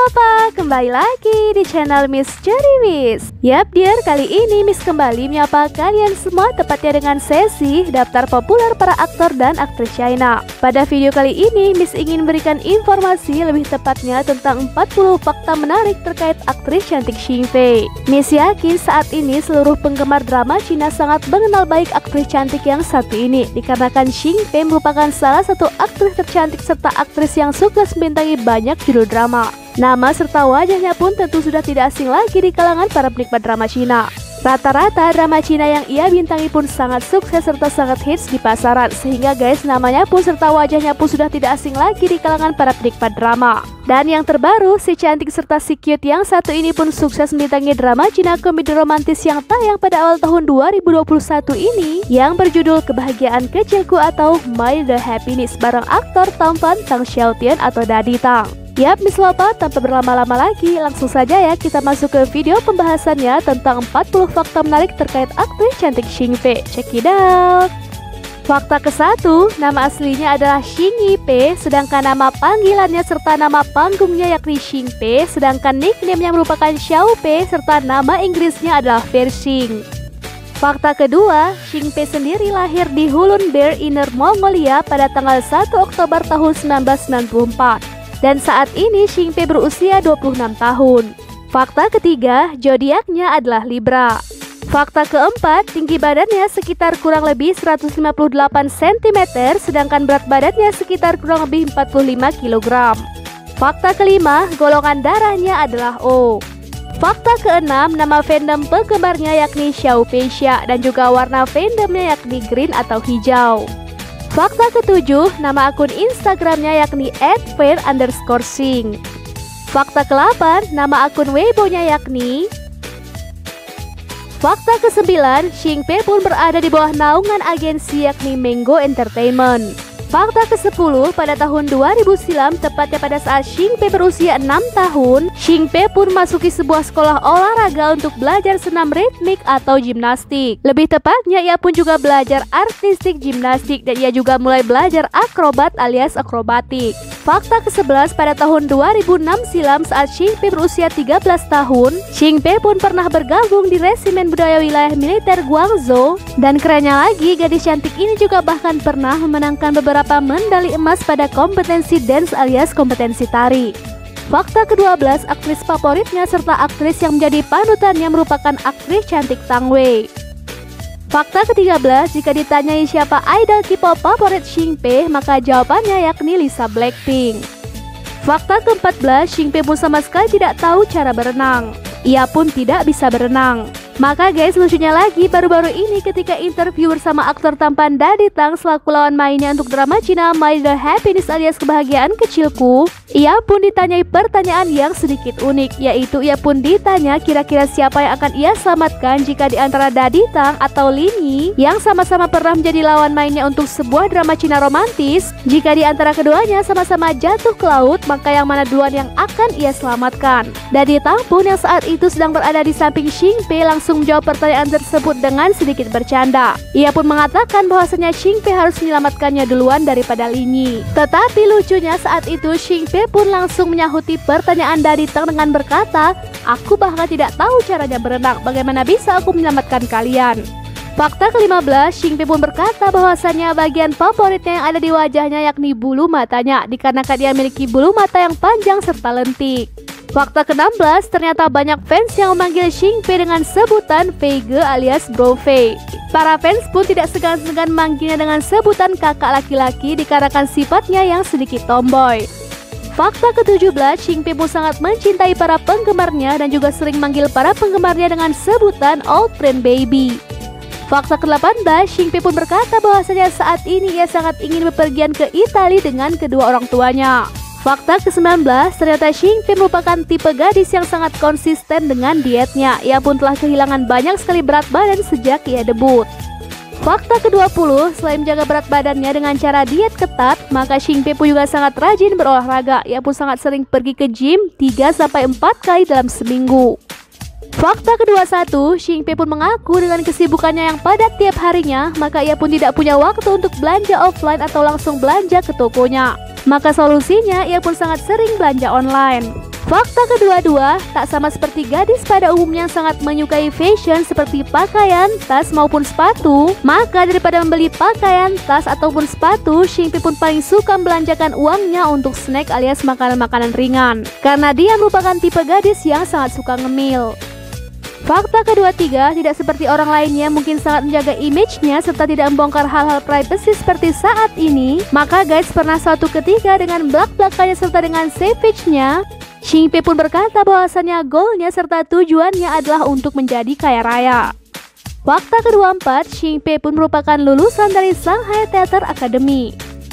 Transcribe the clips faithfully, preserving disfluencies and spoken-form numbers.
Apa? Kembali lagi di channel Miss Cherry Wish. Yap dear, kali ini Miss kembali menyapa kalian semua tepatnya dengan sesi daftar populer para aktor dan aktris China. Pada video kali ini Miss ingin berikan informasi lebih tepatnya tentang empat puluh fakta menarik terkait aktris cantik Xing Fei. Miss yakin saat ini seluruh penggemar drama Cina sangat mengenal baik aktris cantik yang satu ini, dikarenakan Xing Fei merupakan salah satu aktris tercantik serta aktris yang sukses membintangi banyak judul drama. Nama serta wajahnya pun tentu sudah tidak asing lagi di kalangan para penikmat drama Cina. Rata-rata drama Cina yang ia bintangi pun sangat sukses serta sangat hits di pasaran, sehingga guys namanya pun serta wajahnya pun sudah tidak asing lagi di kalangan para penikmat drama. Dan yang terbaru, si cantik serta si cute yang satu ini pun sukses membintangi drama Cina komedi romantis yang tayang pada awal tahun dua ribu dua puluh satu ini, yang berjudul Kebahagiaan Kecilku atau My The Happiness bareng aktor tampan Tang Xiaotian atau Daddy Tang. Yap, Miss Lopa, tanpa berlama-lama lagi, langsung saja ya kita masuk ke video pembahasannya tentang empat puluh fakta menarik terkait aktris cantik Xing Fei. Check it out. Fakta ke satu, nama aslinya adalah Xing Yipei, sedangkan nama panggilannya serta nama panggungnya yakni Xing Fei, sedangkan nickname-nya merupakan Xiao Pei serta nama Inggrisnya adalah Fersing. Fakta kedua, Xing Fei sendiri lahir di Hulun Bear, Inner Mongolia pada tanggal satu Oktober tahun seribu sembilan ratus sembilan puluh empat. Dan saat ini Xing Fei berusia dua puluh enam tahun. Fakta ketiga, zodiaknya adalah Libra. Fakta keempat, tinggi badannya sekitar kurang lebih seratus lima puluh delapan sentimeter, sedangkan berat badannya sekitar kurang lebih empat puluh lima kilogram. Fakta kelima, golongan darahnya adalah O. Fakta keenam, nama fandom penggemarnya yakni Xiao Pei Xia dan juga warna fandomnya yakni green atau hijau. Fakta ketujuh, nama akun Instagramnya yakni et fair underscore sing. Fakta kedelapan, nama akun Weibo-nya yakni. Fakta kesembilan, Xing Fei pun berada di bawah naungan agensi yakni Mango Entertainment. Fakta kesepuluh, pada tahun dua ribu silam, tepatnya pada saat Xing Fei berusia enam tahun, Xing Fei pun masuki sebuah sekolah olahraga untuk belajar senam ritmik atau gimnastik. Lebih tepatnya, ia pun juga belajar artistik gimnastik dan ia juga mulai belajar akrobat alias akrobatik. Fakta kesebelas, pada tahun dua ribu enam silam saat Xing Fei berusia tiga belas tahun, Xing Fei pun pernah bergabung di Resimen Budaya Wilayah Militer Guangzhou. Dan kerennya lagi, gadis cantik ini juga bahkan pernah memenangkan beberapa medali emas pada kompetensi dance alias kompetensi tari. Fakta kedua belas, aktris favoritnya serta aktris yang menjadi panutannya merupakan aktris cantik Tang Wei. Fakta ketiga belas, jika ditanyai siapa idol K-pop favorit Xing Fei, maka jawabannya yakni Lisa Blackpink. Fakta keempat belas, Xing Fei pun sama sekali tidak tahu cara berenang. Ia pun tidak bisa berenang. Maka guys, lucunya lagi, baru-baru ini ketika interview bersama aktor tampan Daddy Tang selaku lawan mainnya untuk drama Cina My The Happiness alias Kebahagiaan Kecilku, ia pun ditanyai pertanyaan yang sedikit unik, yaitu ia pun ditanya kira-kira siapa yang akan ia selamatkan jika di antara Daddy Tang atau Lin Yi yang sama-sama pernah menjadi lawan mainnya untuk sebuah drama Cina romantis. Jika di antara keduanya sama-sama jatuh ke laut, maka yang mana duluan yang akan ia selamatkan? Daddy Tang pun yang saat itu sedang berada di samping Xing Fei langsung langsung menjawab pertanyaan tersebut dengan sedikit bercanda. Ia pun mengatakan bahwasanya Xing Fei harus menyelamatkannya duluan daripada Lin Yi. Tetapi lucunya saat itu Xing Fei pun langsung menyahuti pertanyaan Daddy Tang dengan berkata, "Aku bahkan tidak tahu caranya berenang, bagaimana bisa aku menyelamatkan kalian?" Fakta kelima belas, Xing Fei pun berkata bahwasanya bagian favoritnya yang ada di wajahnya yakni bulu matanya, dikarenakan dia memiliki bulu mata yang panjang serta lentik. Fakta keenam belas, ternyata banyak fans yang memanggil Xing Fei dengan sebutan Feige alias Bro Fei. Para fans pun tidak segan-segan memanggilnya dengan sebutan kakak laki-laki dikarenakan sifatnya yang sedikit tomboy. Fakta ketujuh belas, Xing Fei pun sangat mencintai para penggemarnya dan juga sering manggil para penggemarnya dengan sebutan Old Friend Baby. Fakta ke-delapan belas, Xing Fei pun berkata bahwasanya saat ini ia sangat ingin bepergian ke Italia dengan kedua orang tuanya. Fakta ke-sembilan belas, ternyata Xing Fei merupakan tipe gadis yang sangat konsisten dengan dietnya. Ia pun telah kehilangan banyak sekali berat badan sejak ia debut. Fakta ke-dua puluh, selain menjaga berat badannya dengan cara diet ketat, maka Xing Fei pun juga sangat rajin berolahraga. Ia pun sangat sering pergi ke gym tiga sampai empat kali dalam seminggu. Fakta kedua puluh satu, Xing Fei pun mengaku dengan kesibukannya yang padat tiap harinya, maka ia pun tidak punya waktu untuk belanja offline atau langsung belanja ke tokonya. Maka solusinya ia pun sangat sering belanja online. Fakta kedua-dua, tak sama seperti gadis pada umumnya sangat menyukai fashion seperti pakaian, tas maupun sepatu, maka daripada membeli pakaian, tas ataupun sepatu, Xingpei pun paling suka belanjakan uangnya untuk snack alias makanan-makanan ringan. Karena dia merupakan tipe gadis yang sangat suka ngemil. Fakta kedua tiga, tidak seperti orang lainnya mungkin sangat menjaga image-nya serta tidak membongkar hal-hal privacy seperti saat ini, maka guys pernah suatu ketika dengan belak-belakannya serta dengan savage-nya, Xingpei pun berkata bahwasannya goalnya serta tujuannya adalah untuk menjadi kaya raya. Fakta kedua empat, Xingpei pun merupakan lulusan dari Shanghai Theater Academy.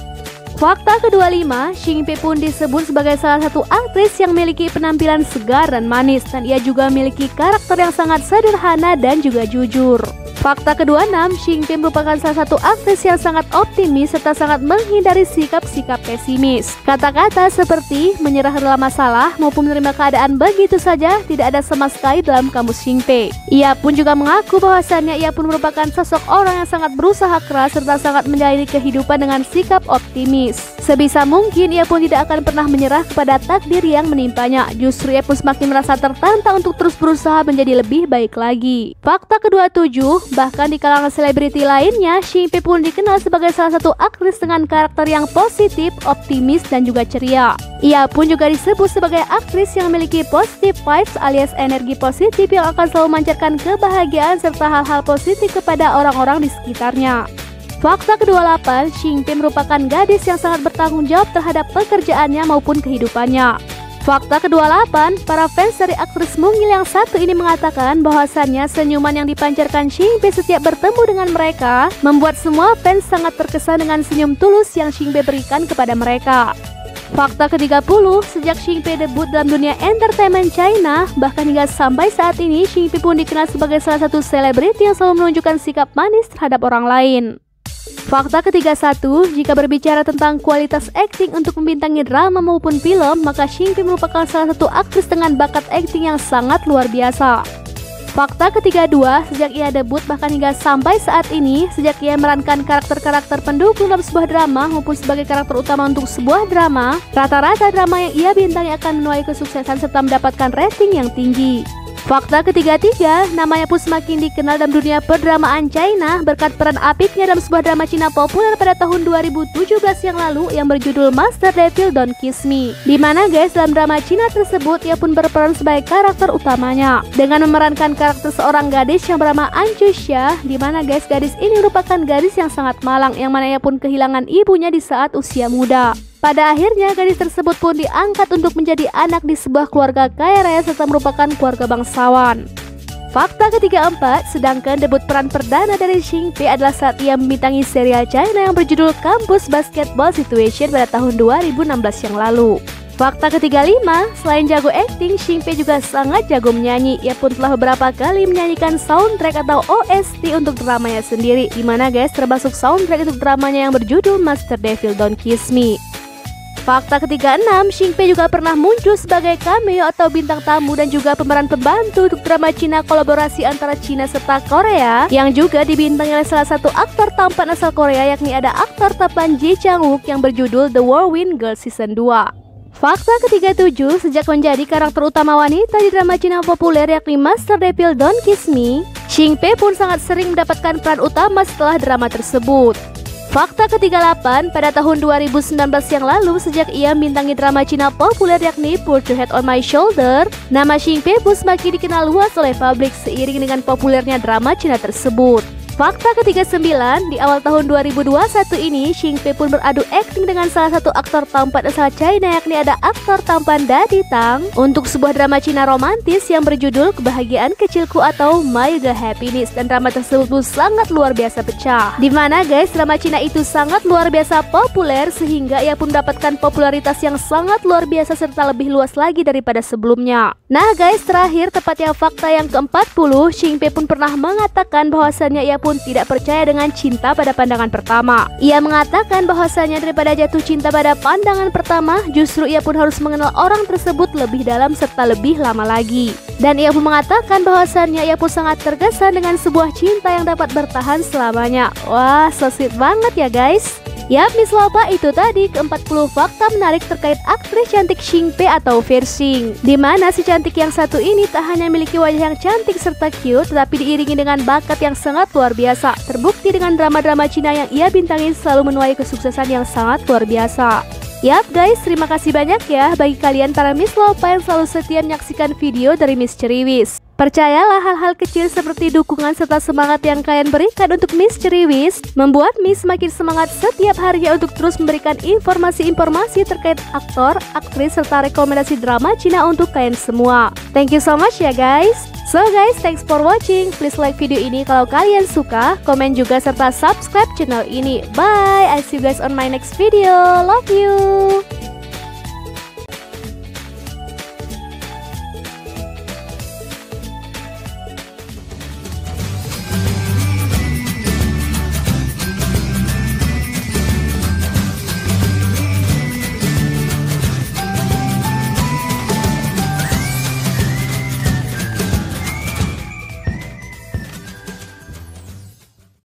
Fakta kedua lima, Xingpei pun disebut sebagai salah satu aktris yang memiliki penampilan segar dan manis, dan ia juga memiliki karakter yang sangat sederhana dan juga jujur. Fakta kedua enam, Xingpei merupakan salah satu aktris yang sangat optimis serta sangat menghindari sikap-sikap pesimis. Kata-kata seperti menyerah dalam masalah maupun menerima keadaan begitu saja tidak ada sama sekali dalam kamus Xingpei. Ia pun juga mengaku bahwasannya ia pun merupakan sosok orang yang sangat berusaha keras serta sangat menjalani kehidupan dengan sikap optimis. Sebisa mungkin ia pun tidak akan pernah menyerah kepada takdir yang menimpanya. Justru ia pun semakin merasa tertantang untuk terus berusaha menjadi lebih baik lagi. Fakta kedua tujuh, bahkan di kalangan selebriti lainnya, Xingpei pun dikenal sebagai salah satu aktris dengan karakter yang positif, optimis, dan juga ceria. Ia pun juga disebut sebagai aktris yang memiliki positive vibes alias energi positif yang akan selalu memancarkan kebahagiaan serta hal-hal positif kepada orang-orang di sekitarnya. Fakta kedua delapan, Xingpei merupakan gadis yang sangat bertanggung jawab terhadap pekerjaannya maupun kehidupannya. Fakta kedua delapan, para fans dari aktris mungil yang satu ini mengatakan bahwasannya senyuman yang dipancarkan Xingpei setiap bertemu dengan mereka membuat semua fans sangat terkesan dengan senyum tulus yang Xingpei berikan kepada mereka. Fakta ketiga puluh, sejak Xingpei debut dalam dunia entertainment China, bahkan hingga sampai saat ini Xingpei pun dikenal sebagai salah satu selebriti yang selalu menunjukkan sikap manis terhadap orang lain. Fakta ketiga satu, jika berbicara tentang kualitas akting untuk membintangi drama maupun film, maka Xingpei merupakan salah satu aktris dengan bakat akting yang sangat luar biasa. Fakta ketiga dua, sejak ia debut bahkan hingga sampai saat ini, sejak ia memerankan karakter-karakter pendukung dalam sebuah drama maupun sebagai karakter utama untuk sebuah drama, rata-rata drama yang ia bintangi akan menuai kesuksesan serta mendapatkan rating yang tinggi. Fakta ketiga tiga, namanya pun semakin dikenal dalam dunia perdramaan China berkat peran apiknya dalam sebuah drama Cina populer pada tahun dua ribu tujuh belas yang lalu yang berjudul Master Devil Don't Kiss Me. Dimana guys, dalam drama Cina tersebut ia pun berperan sebagai karakter utamanya dengan memerankan karakter seorang gadis yang bernama Anchusha, dimana guys gadis ini merupakan gadis yang sangat malang yang mana ia pun kehilangan ibunya di saat usia muda. Pada akhirnya gadis tersebut pun diangkat untuk menjadi anak di sebuah keluarga kaya raya serta merupakan keluarga bangsawan. Fakta ketiga empat, sedangkan debut peran perdana dari Xingpei adalah saat ia membintangi serial China yang berjudul Campus Basketball Situation pada tahun dua ribu enam belas yang lalu. Fakta ketiga lima, selain jago akting, Xingpei juga sangat jago menyanyi. Ia pun telah beberapa kali menyanyikan soundtrack atau O S T untuk dramanya sendiri, dimana guys termasuk soundtrack untuk dramanya yang berjudul Master Devil Don't Kiss Me. Fakta ketiga enam, Xingpei juga pernah muncul sebagai cameo atau bintang tamu dan juga pemeran pembantu untuk drama Cina kolaborasi antara Cina serta Korea yang juga dibintangi oleh salah satu aktor tampan asal Korea, yakni ada aktor tampan Ji Chang-wook yang berjudul The Whirlwind Girls Season dua. Fakta ketiga tujuh, sejak menjadi karakter utama wanita di drama Cina populer yakni Master Devil Don't Kiss Me, Xingpei pun sangat sering mendapatkan peran utama setelah drama tersebut. Fakta ketiga delapan, pada tahun dua ribu sembilan belas yang lalu sejak ia membintangi drama Cina populer yakni Put Your Head on My Shoulder, nama Xingpei pun semakin dikenal luas oleh publik seiring dengan populernya drama Cina tersebut. Fakta ketiga sembilan, di awal tahun dua ribu dua puluh satu ini Xingpei pun beradu akting dengan salah satu aktor tampan asal China yakni ada aktor tampan Daddy Tang untuk sebuah drama Cina romantis yang berjudul Kebahagiaan Kecilku atau My The Happiness, dan drama tersebut pun sangat luar biasa pecah. Dimana guys drama Cina itu sangat luar biasa populer sehingga ia pun mendapatkan popularitas yang sangat luar biasa serta lebih luas lagi daripada sebelumnya. Nah guys, terakhir tepatnya fakta yang keempat puluh, Xingpei pun pernah mengatakan bahwasannya ia pun tidak percaya dengan cinta pada pandangan pertama. Ia mengatakan bahwasanya daripada jatuh cinta pada pandangan pertama, justru ia pun harus mengenal orang tersebut lebih dalam serta lebih lama lagi. Dan ia pun mengatakan bahwasannya ia pun sangat terkesan dengan sebuah cinta yang dapat bertahan selamanya. Wah, so sweet banget ya guys. Yap, Miss Lopa, itu tadi keempat puluh fakta menarik terkait aktris cantik Xingpe atau Versing. Dimana si cantik yang satu ini tak hanya memiliki wajah yang cantik serta cute, tetapi diiringi dengan bakat yang sangat luar biasa. Terbukti dengan drama-drama Cina yang ia bintangi selalu menuai kesuksesan yang sangat luar biasa. Yap guys, terima kasih banyak ya bagi kalian para Miss Lopa yang selalu setia menyaksikan video dari Miss Ceriwis. Percayalah, hal-hal kecil seperti dukungan serta semangat yang kalian berikan untuk Miss Ceriwis membuat Miss semakin semangat setiap harinya untuk terus memberikan informasi-informasi terkait aktor, aktris, serta rekomendasi drama Cina untuk kalian semua. Thank you so much ya guys. So guys, thanks for watching. Please like video ini kalau kalian suka, komen juga serta subscribe channel ini. Bye, I see you guys on my next video. Love you.